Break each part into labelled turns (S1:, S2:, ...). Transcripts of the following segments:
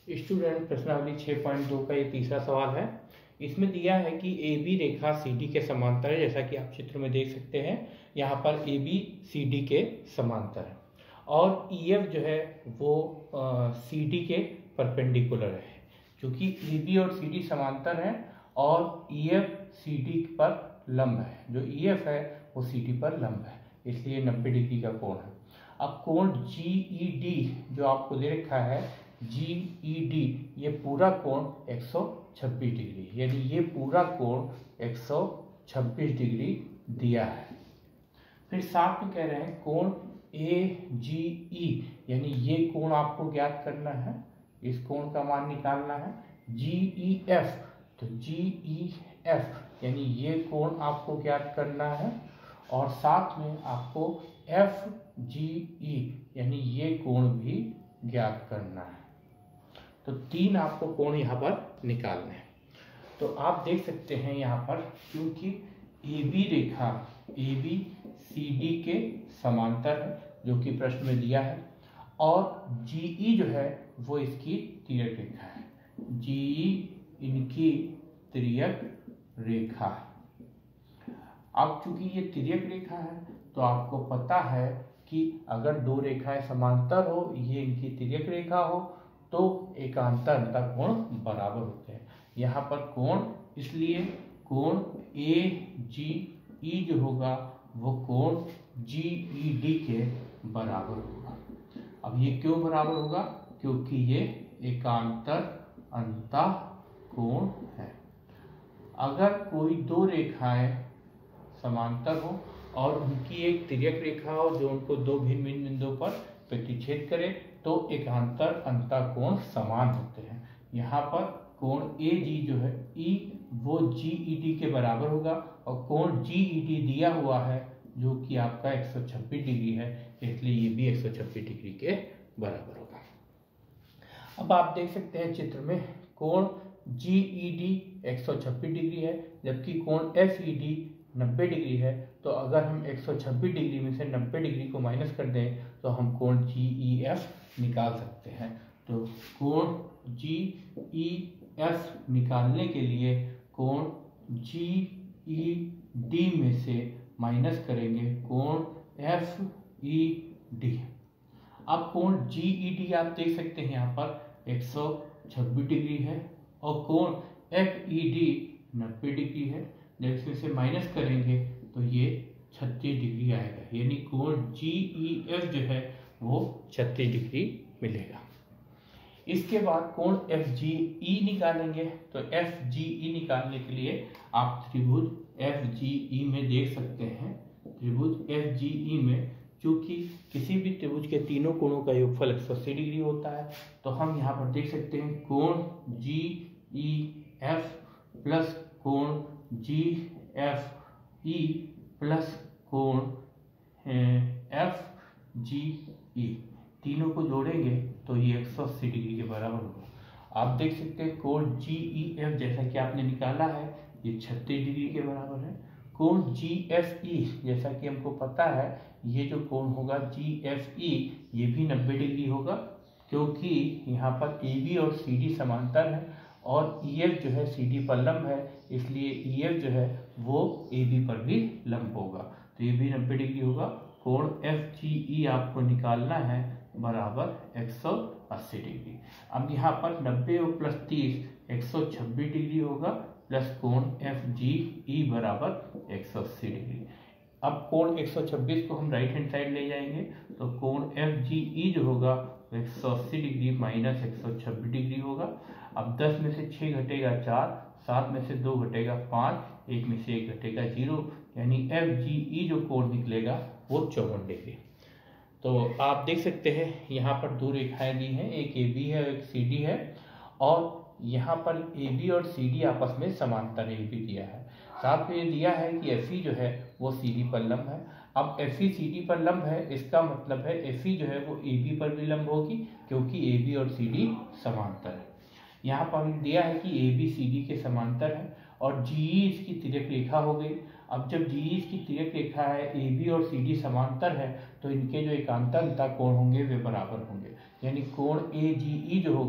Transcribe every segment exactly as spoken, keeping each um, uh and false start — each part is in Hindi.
S1: स्टूडेंट प्रश्नावली छह पॉइंट दो का ये तीसरा सवाल है। इसमें दिया है कि ए बी रेखा सी डी के समांतर है, जैसा कि आप चित्र में देख सकते हैं। यहाँ पर ए बी सी डी के समांतर है और ई एफ जो है वो सी डी के परपेंडिकुलर है। क्योंकि ए बी और सी डी समांतर है और ई एफ सी डी पर लंब है, जो ई एफ है वो सी डी पर लंब है, इसलिए नब्बे डिग्री का कोण है। अब कोण जी ई डी जो आपको दे रखा है, जी ई डी, ये पूरा कोण एक सौ छब्बीस डिग्री, यानी ये पूरा कोण एक सौ छब्बीस डिग्री दिया है। फिर साथ में कह रहे हैं कोण ए जी ई, यानी ये कोण आपको ज्ञात करना है, इस कोण का मान निकालना है। जी ई एफ, तो जी ई एफ यानी ये कोण आपको ज्ञात करना है और साथ में आपको एफ जी ई यानी ये कोण भी ज्ञात करना है। तो तीन आपको कोण यहाँ पर निकालने हैं। तो आप देख सकते हैं यहाँ पर, क्योंकि ए बी रेखा ए बी सी डी के समांतर है, जो कि प्रश्न में दिया है, और जी ई जो है वो इसकी तिर्यक रेखा है। जी ई इनकी तिर्यक रेखा है। अब चूंकि ये तिर्यक रेखा है तो आपको पता है कि अगर दो रेखाएं समांतर हो, ये इनकी तिर्यक रेखा हो, तो एकांतर अंतर कोण बराबर होते हैं। यहाँ पर कोण, इसलिए कोण ए जी ई जो होगा वो कोण जी ई डी के बराबर होगा। अब ये क्यों बराबर होगा? क्योंकि ये एकांतर अंतः कोण है। अगर कोई दो रेखाएं समांतर हो और उनकी एक तिर्यक रेखा हो जो उनको दो भिन्न भिन्न बिंदुओं पर प्रतिच्छेद करे, तो एकांतर अंतः कोण समान होते हैं। यहाँ पर कोण ए जी जो है ई वो जी ई डी के बराबर होगा और कोण जी ई डी दिया हुआ है जो कि आपका एक सौ छब्बीस डिग्री है, इसलिए ये भी एक सौ छब्बीस डिग्री के बराबर होगा। अब आप देख सकते हैं चित्र में, कोण जी ई डी एक सौ छब्बीस डिग्री है जबकि कोण एफ ई डी नब्बे डिग्री है। तो अगर हम एक सौ छब्बीस डिग्री में से नब्बे डिग्री को माइनस कर दें तो हम कोण जी ई एफ निकाल सकते हैं। तो कोण जी ई एफ निकालने के लिए कोण जी ई डी में से माइनस करेंगे कोण एफ ई डी। अब कोण जी ई डी आप देख सकते हैं यहाँ पर एक सौ छब्बीस डिग्री है और कोण एफ ई डी नब्बे डिग्री है। जब इसमें से माइनस करेंगे तो ये छत्तीस डिग्री आएगा, यानी कोण जी ई एफ जो है वो छत्तीस डिग्री मिलेगा। इसके बाद कोण एफ जी ई निकालेंगे। तो एफ जी ई निकालने के लिए आप त्रिभुज एफ जी ई में देख सकते हैं, त्रिभुज एफ जी ई में चूंकि किसी भी त्रिभुज के तीनों कोणों का योगफल एक सौ अस्सी डिग्री होता है, तो हम यहाँ पर देख सकते हैं कोण जी ई एफ प्लस कोण जी एफ ई प्लस कोण एफ जी ई, तीनों को जोड़ेंगे तो ये एक सौ अस्सी डिग्री के बराबर होगा। आप देख सकते हैं कोण जी ई एफ जैसा कि आपने निकाला है ये छत्तीस डिग्री के बराबर है। कोण जी एफ ई जैसा कि हमको पता है, ये जो कोण होगा जी एफ ई ये भी नब्बे डिग्री होगा, क्योंकि यहाँ पर ए बी और सी डी समांतर है और ई एफ जो है सी डी पर लंब है, इसलिए ई एफ जो है वो ए बी पर भी लंब होगा, तो ये भी नब्बे डिग्री होगा। कोण एफ जी ई आपको निकालना है बराबर एक सौ अस्सी डिग्री। अब यहाँ पर नब्बे और प्लस तीस एक सौ छब्बीस डिग्री होगा, प्लस कोण एफ जी ई बराबर एक सौ अस्सी डिग्री। अब कोण एक सौ छब्बीस को हम राइट हैंड साइड ले जाएंगे तो कोण एफ जी ई जो होगा एक सौ अस्सी डिग्री माइनस एक सौ छब्बीस डिग्री होगा। अब दस में से छः घटेगा चार, सात में से दो घटेगा पाँच, एक में से एक घटेगा जीरो, यानी एफ जी ई जो कोण निकलेगा वो चौवन डिग्री। तो आप देख सकते हैं यहाँ पर दो रेखाएं दी हैं, एक ए बी है एक सी डी है, और यहाँ पर ए बी और सी डी आपस में समांतर ए बी दिया है। साथ में ये दिया है कि एफ ई जो है वो सी डी पर लंब है। अब एफ ई सी डी पर लंब है, इसका मतलब है एफ ई जो है वो ए बी पर भी लंब होगी, क्योंकि ए बी और सी डी समांतर है। यहाँ पर दिया है कि ए बी सी डी के समांतर है और जी ई इसकी तिर्यक रेखा हो गई। अब जब जी ई इसकी तिर्यक रेखा है, ए बी और सी डी समांतर है, तो इनके जो एकांतर अंतः कोण होंगे वे बराबर होंगे, यानी कोण ए जी ई जो होगा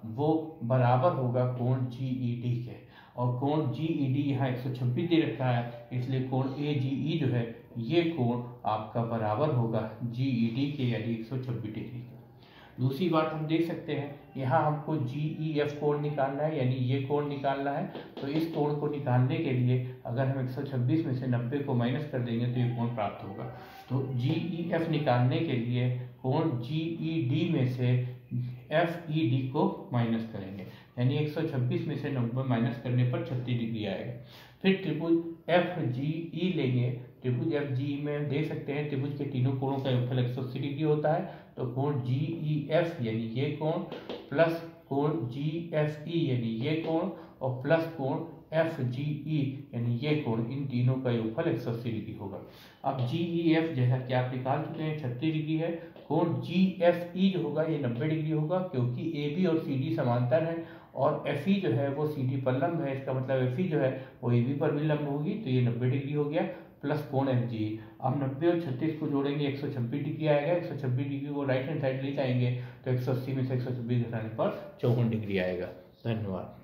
S1: वो बराबर होगा कोण जी ई डी के, और कोण जी ई डी यहाँ एक सौ छब्बीस दे रखा है, इसलिए कोण ए जी ई जो है ये कोण आपका बराबर होगा जी ई डी के यानी एक सौ छब्बीस डिग्री। दूसरी बात हम देख सकते हैं, यहाँ हमको जी ई एफ कोण निकालना है यानी ये कोण निकालना है। तो इस कोण को निकालने के लिए अगर हम एक सौ छब्बीस में से नब्बे को माइनस कर देंगे तो ये कोण प्राप्त होगा। तो जी ई एफ निकालने के लिए कोण जी ई डी में से एफ ई डी को माइनस करेंगे, यानी एक सौ छब्बीस में से नब्बे माइनस करने पर छत्तीस डिग्री आएगा। फिर त्रिभुज एफ जी ई लेंगे। त्रिभुज एफ जी ई में देख सकते हैं त्रिभुज के तीनों कोणों का योगफल एक सौ अस्सी डिग्री होता है। तो कोण जी ई एफ यानी ये कोण प्लस कोण जी एफ ई यानी ये कोण और प्लस कोण एफ जी ई यानी ये कोण, इन तीनों का योगफल एक सौ अस्सी डिग्री होगा। अब जी ई एफ जैसा कि आप निकाल चुके हैं छत्तीस डिग्री है, कोण जी एफ ई जो होगा ये नब्बे डिग्री होगा क्योंकि ए बी और सी डी समांतर है और एफ ई जो है वो सी डी पर लंब है, इसका मतलब एफ ई जो है वो ए बी पर भी लंब होगी, तो ये नब्बे डिग्री हो गया प्लस कोण एफ जी। अब नब्बे और छत्तीस को जोड़ेंगे एक सौ छब्बीस डिग्री आएगा, एक सौ छब्बीस डिग्री को राइट हैंड साइड ले जाएंगे तो एक सौ अस्सी में से एक सौ छब्बीस घटाने पर चौवन डिग्री आएगा। धन्यवाद।